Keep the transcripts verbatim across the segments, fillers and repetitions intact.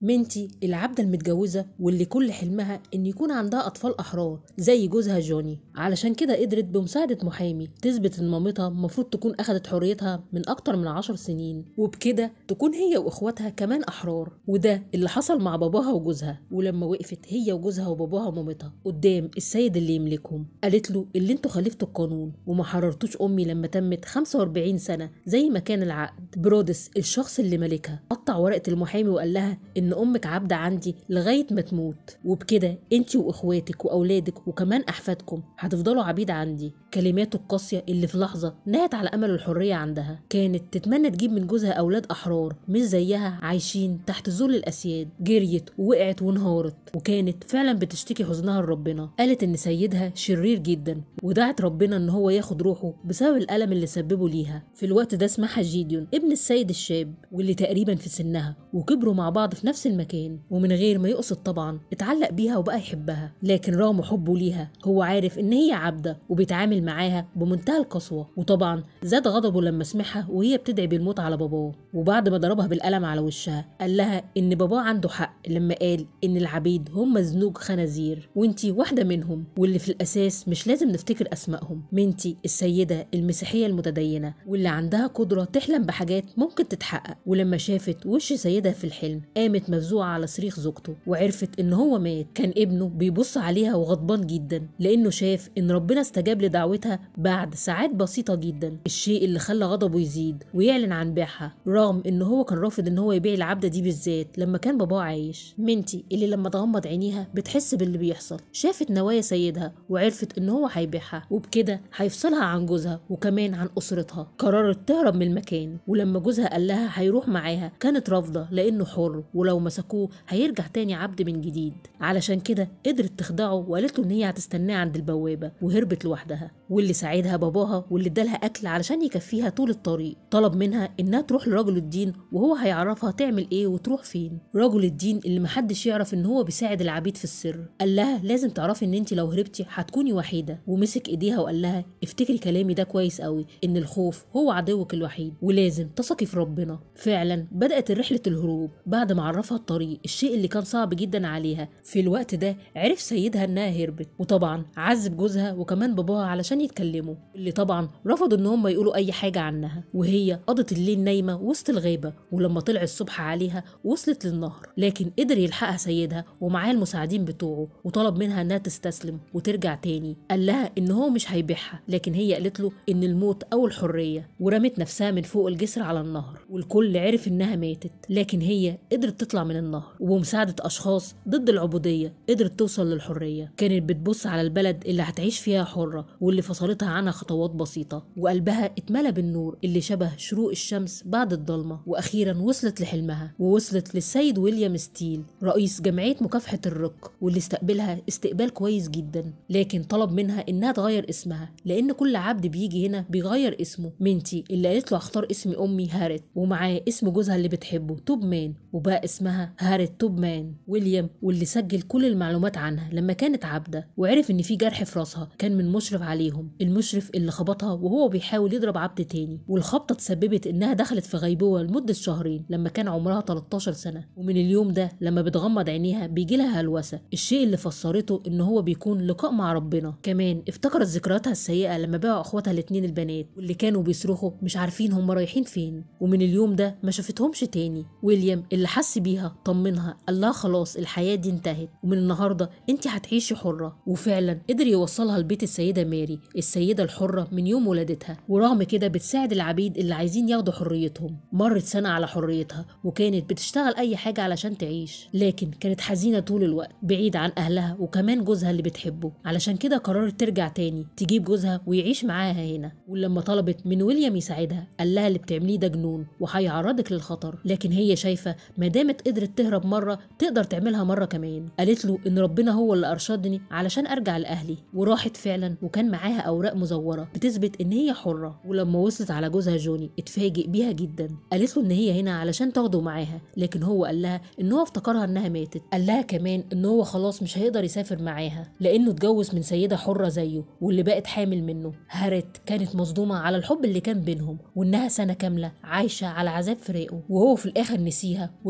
منتي العبدة المتجوزة واللي كل حلمها إن يكون عندها أطفال أحرار زي جوزها جوني، علشان كده قدرت بمساعدة محامي تثبت إن مامتها المفروض تكون أخدت حريتها من أكتر من عشر سنين، وبكده تكون هي وإخواتها كمان أحرار. وده اللي حصل مع باباها وجوزها. ولما وقفت هي وجوزها وباباها ومامتها قدام السيد اللي يملكهم، قالت له اللي انتوا خالفتوا القانون وما حررتوش أمي لما تمت خمسة وأربعين سنة زي ما كان العقد. برودس الشخص اللي ملكها قطع ورقة المحامي وقال لها إن أمك عبدة عندي لغاية ما تموت، وبكده انتي وإخواتك وأولادك وكمان أحفادكم هتفضلوا عبيد عندي. كلماته القاسية اللي في لحظة نهت على أمل الحرية عندها. كانت تتمنى تجيب من جوزها أولاد أحرار مش زيها عايشين تحت ذل الأسياد. جريت ووقعت وانهارت، وكانت فعلا بتشتكي حزنها لربنا. قالت إن سيدها شرير جدا، ودعت ربنا إن هو ياخد روحه بسبب الألم اللي سببه ليها. في الوقت ده اسمها جيديون ابن السيد الشاب واللي تقريبا في سنها، وكبروا مع بعض في نفس المكان، ومن غير ما يقصد طبعا اتعلق بيها وبقى يحبها. لكن رغم حبه ليها هو عارف إن هي عبدة وبيتعامل معاها بمنتهى القسوة. وطبعا زاد غضبه لما سمعها وهي بتدعي بالموت على باباه. وبعد ما ضربها بالقلم على وشها قال لها إن باباه عنده حق لما قال إن العبيد هم زنوج خنازير وانتي واحدة منهم، واللي في الأساس مش لازم نفتكر أسمائهم. منتي السيدة المسيحية المتدينة واللي عندها قدرة تحلم بحاجات ممكن تتحقق. ولما شافت وش سيدها في الحلم قامت مفزوعة على صريخ زوجته، وعرفت إن هو مات. كان ابنه بيبص عليها وغضبان جدا لأنه شاف إن ربنا استجاب لدعوتها بعد ساعات بسيطة جدا، الشيء اللي خلى غضبه يزيد ويعلن عن بيعها، رغم إن هو كان رافض إن هو يبيع العبدة دي بالذات لما كان باباه عايش. منتي اللي لما تغمض عينيها بتحس باللي بيحصل، شافت نوايا سيدها وعرفت إن هو هيبيعها وبكده هيفصلها عن جوزها وكمان عن أسرتها. قررت تهرب من المكان، ولما جوزها قال لها هيروح معاها كانت رافضة لأنه حر، ولو مسكوه هيرجع تاني عبد من جديد. علشان كده قدرت تخدعه وقالت له إن هي هتستناه عند البوابة، وهربت لوحدها. واللي ساعدها باباها واللي ادالها أكل علشان يكفيها طول الطريق. طلب منها إنها تروح لرجل الدين وهو هيعرفها تعمل إيه وتروح فين. رجل الدين اللي محدش يعرف إن هو بيساعد العبيد في السر، قال لها لازم تعرفي إن أنت لو هربتي هتكوني وحيدة، ومسك إيديها وقال لها افتكري كلامي ده كويس قوي، إن الخوف هو عدوك الوحيد ولازم تثقي في ربنا. فعلا بدأت رحلة الهروب بعد ما عرفها الطريق، الشيء اللي كان صعب جدا عليها. في الوقت ده عرف سيدها إنها هربت، وطبعا عذب جوزها وكمان باباها علشان يتكلموا، اللي طبعا رفضوا إن هم يقولوا أي حاجة عنها. وهي قضت الليل نايمة وسط الغابة، ولما طلع الصبح عليها وصلت للنهر، لكن قدر يلحقها سيدها ومعاه المساعدين بتوعه، وطلب منها إنها تستسلم وترجع تاني. قال لها إن هو مش هيبيعها، لكن هي قالت له إن الموت أو الحرية، ورمت نفسها من فوق الجسر على النهر. والكل عرف إنها ماتت، لكن هي قدرت تطلع من النهر، وبمساعدة أشخاص ضد العبودية قدرت توصل للحرية. كانت بتبص على البلد اللي هتعيش فيها حرة واللي فصلتها عنها خطوات بسيطة، وقلبها اتملى بالنور اللي شبه شروق الشمس بعد الضلمة. وأخيرا وصلت لحلمها، ووصلت للسيد ويليام ستيل رئيس جمعية مكافحة الرق، واللي استقبلها استقبال كويس جدا، لكن طلب منها إنها تغير اسمها لأن كل عبد بيجي هنا بيغير اسمه. منتي اللي قالت له اختار اسم أمي هارت، ومعاه اسم جوزها اللي بتحبه توب مان، وبقى اسمها هارت توب مان. ويليام واللي سجل كل المعلومات عنها لما كانت عبدة، وعرف إن في جرح في راسها كان من مشرف عليهم، المشرف اللي خبطها وهو بيحاول يضرب عبد تاني، والخبطة تسببت إنها دخلت في غيبوبة لمدة شهرين لما كان عمرها تلتاشر سنة. ومن اليوم ده لما بتغمض عينيها بيجي لها هلوسة، الشيء اللي فسرته إن هو بيكون لقاء مع ربنا. كمان افتكرت ذكرياتها السيئة لما باعوا اخواتها الاتنين البنات واللي كانوا بيصرخوا مش عارفين هم رايحين فين، ومن اليوم ده ما شافتهمش تاني. ويليام اللي حس بيها طمنها، قال لها خلاص الحياة دي انتهت، ومن النهاردة انت هتعيشي حرة. وفعلا قدر يوصلها لبيت السيدة ماري السيدة الحرة من يوم ولادتها، ورغم كده بتساعد العبيد اللي عايزين ياخدوا حريتهم. مرت سنة على حريتها وكانت بتشتغل اي حاجة علشان تعيش، لكن كانت حزينة طول الوقت بعيد عن اهلها وكمان جوزها اللي بتحبه. علشان كده قررت ترجع تاني تجيب جوزها ويعيش معاها هنا. ولما طلبت من ويليام يساعدها قال لها اللي بتعمليه ده جنون وهيعرضك للخطر، لكن هي شايفة ما دامت قدرت تهرب مرة تقدر تعملها مرة كمان. قالت له ان ربنا هو اللي ارشدني علشان ارجع لاهلي، وراحت فعلا وكان معاها اوراق مزورة بتثبت ان هي حرة. ولما وصلت على جوزها جوني اتفاجئ بيها جدا، قالت له ان هي هنا علشان تاخده معاها، لكن هو قال لها ان هو افتكرها انها ماتت. قال لها كمان ان هو خلاص مش هيقدر يسافر معاها لانه اتجوز من سيدة حرة زيه واللي بقت حامل منه. هارت كانت مصدومة على الحب اللي كان بينهم، وانها سنة كاملة عايشة على عذاب فراقه، وهو في الاخر نسيها واتجوز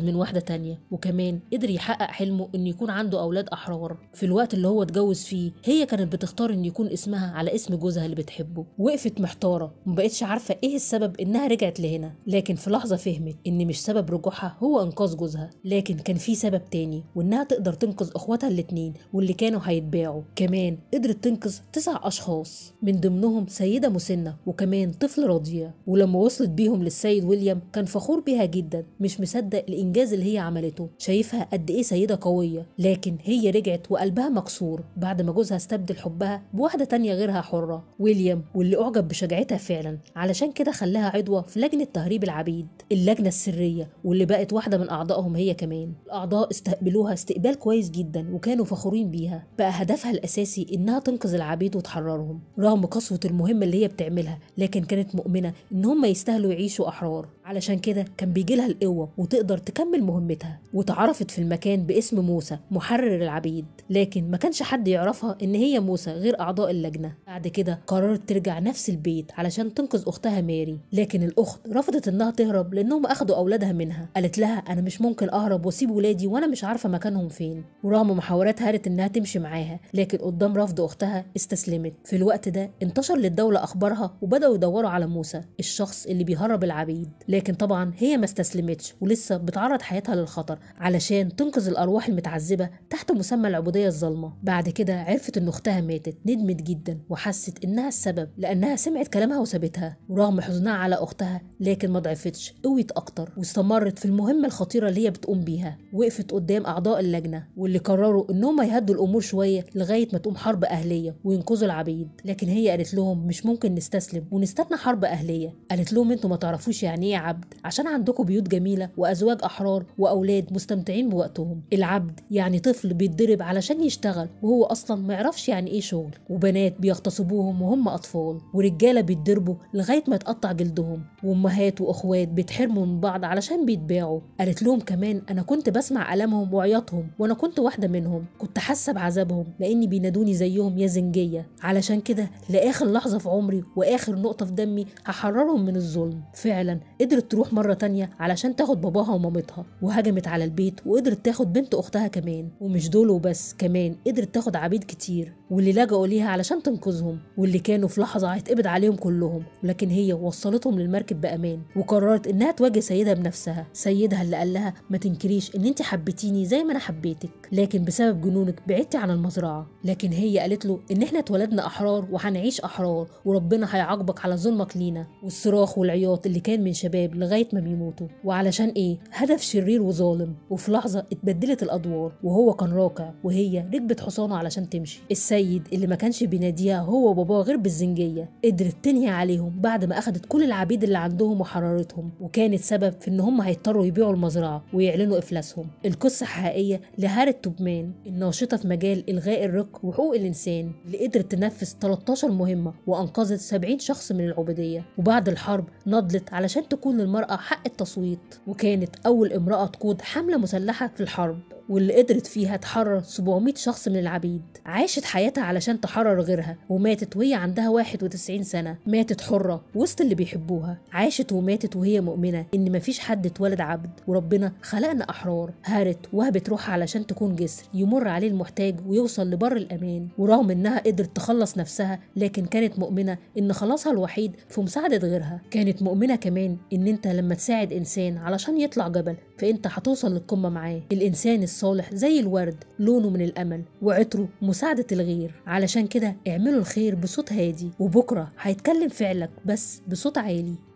اتجوز من واحدة تانية، وكمان قدر يحقق حلمه إنه يكون عنده أولاد أحرار. في الوقت اللي هو اتجوز فيه هي كانت بتختار إن يكون اسمها على اسم جوزها اللي بتحبه. وقفت محتارة ومبقتش عارفة إيه السبب إنها رجعت لهنا، لكن في لحظة فهمت إن مش سبب رجوعها هو إنقاذ جوزها، لكن كان في سبب تاني، وإنها تقدر تنقذ إخواتها الاتنين واللي كانوا هيتباعوا. كمان قدرت تنقذ تسع أشخاص من ضمنهم سيدة مسنة وكمان طفل رضيع. ولما وصلت بيهم للسيد ويليام كان فخور بيها جدا، مش مصدق الإنجاز اللي هي عملته، شايفها قد إيه سيدة قوية. لكن هي رجعت وقلبها مكسور بعد ما جوزها استبدل حبها بواحدة تانية غيرها حرة، ويليام، واللي أعجب بشجاعتها فعلا. علشان كده خلاها عضوة في لجنة تهريب العبيد، اللجنة السرية، واللي بقت واحدة من أعضائهم هي كمان. الأعضاء استقبلوها استقبال كويس جدا وكانوا فخورين بيها. بقى هدفها الأساسي إنها تنقذ العبيد وتحررهم رغم قسوة المهمة اللي هي بتعملها، لكن كانت مؤمنة إن هم يستاهلوا يعيشوا أحرار. علشان كده كان بيجيلها القوة وتقدر تكمل مهمتها. وتعرفت في المكان باسم موسى محرر العبيد، لكن ما كانش حد يعرفها إن هي موسى غير أعضاء اللجنة. بعد كده قررت ترجع نفس البيت علشان تنقذ أختها ماري، لكن الأخت رفضت إنها تهرب لأنهم أخدوا أولادها منها. قالت لها أنا مش ممكن أهرب وأسيب ولادي وأنا مش عارفة مكانهم فين. ورغم محاولات هارت إنها تمشي معاها، لكن قدام رفض أختها استسلمت. في الوقت ده انتشر للدولة أخبارها وبدأوا يدوروا على موسى الشخص اللي بيهرب العبيد، لكن طبعا هي ما استسلمتش ولسه بتعرض حياتها للخطر علشان تنقذ الأرواح المتعذبة تحت مسمى العبودية الظالمة. بعد كده عرفت إن أختها ماتت، ندمت جدا وحست إنها السبب لأنها سمعت كلامها وسابتها. ورغم حزنها على أختها لكن ما ضعفتش، قوت أكتر واستمرت في المهمة الخطيرة اللي هي بتقوم بيها. وقفت قدام أعضاء اللجنة واللي قرروا إنهم يهدوا الأمور شوية لغاية ما تقوم حرب أهلية وينقذوا العبيد، لكن هي قالت لهم مش ممكن نستسلم ونستنى حرب أهلية. قالت لهم انتوا ما تعرفوش يعني ايه عبد، عشان عندكم بيوت جميلة وأزواج أحرار وأولاد مستمتعين بوقتهم. العبد يعني طفل بيتضرب علشان يشتغل وهو أصلا ما يعرفش يعني ايه شغل، وبنات بيغتصبوهم وهم أطفال، ورجالة بيتضربوا لغاية ما يتقطع جلدهم، وأمهات وأخوات بيتحرموا من بعض علشان بيتباعوا. قالت لهم كمان أنا كنت بسمع ألمهم وعياطهم وأنا كنت واحدة منهم، كنت حاسة بعذابهم لأني بينادوني زيهم يا زنجية. علشان كده لآخر لحظة في عمري وآخر نقطة في دمي هحررهم من الظلم. فعلا قدرت تروح مرة تانية علشان تاخد باباها ومامتها، وهجمت على البيت وقدرت تاخد بنت أختها كمان. ومش دول وبس، كمان قدرت تاخد عبيد كتير واللي لجأوا ليها علشان تنقذهم، واللي كانوا في لحظة هيتقبض عليهم كلهم، لكن هي وصلتهم للمركب بأمان. وقررت إنها تواجه سيدها بنفسها، سيدها اللي قال لها ما تنكريش إن أنت حبيتيني زي ما أنا حبيتك، لكن بسبب جنونك بعدتي عن المزرعة. لكن هي قالت له إن إحنا اتولدنا أحرار وهنعيش أحرار، وربنا هيعاقبك على ظلمك لينا. والصراخ والعياط اللي كان من شباب لغاية ما بيموتوا. وعلشان إيه؟ هدف شرير وظالم. وفي لحظة اتبدلت الأدوار، وهو كان راكع وهي ركبت حصانه علشان تمشي. السيد اللي ما كانش بيناديها هو وباباه غير بالزنجية قدرت تنهي عليهم بعد ما أخدت كل العبيد اللي عندهم وحررتهم، وكانت سبب في إن هم هيضطروا يبيعوا المزرعة ويعلنوا إفلاسهم. القصة حقيقية لهارت توبمان الناشطة في مجال إلغاء الرق وحقوق الإنسان، اللي قدرت تنفذ تلتاشر مهمة وأنقذت سبعين شخص من العبودية. وبعد الحرب نضلت علشان تكون للمرأة حق التصويت، وكانت أول امرأة تقود حملة مسلحة في الحرب، واللي قدرت فيها تحرر سبعمائة شخص من العبيد. عاشت حياتها علشان تحرر غيرها، وماتت وهي عندها واحد وتسعين سنة. ماتت حرة وسط اللي بيحبوها. عاشت وماتت وهي مؤمنة إن مفيش حد اتولد عبد وربنا خلقنا أحرار. هارت وهبت روحها علشان تكون جسر يمر عليه المحتاج ويوصل لبر الأمان. ورغم إنها قدرت تخلص نفسها، لكن كانت مؤمنة إن خلاصها الوحيد في مساعدة غيرها. كانت مؤمنة كمان إن أنت لما تساعد إنسان علشان يطلع جبل فأنت هتوصل للقمة معاه. الإنسان الصالح زي الورد، لونه من الأمل وعطره مساعدة الغير. علشان كده اعملوا الخير بصوت هادي، وبكرة هيتكلم فعلك بس بصوت عالي.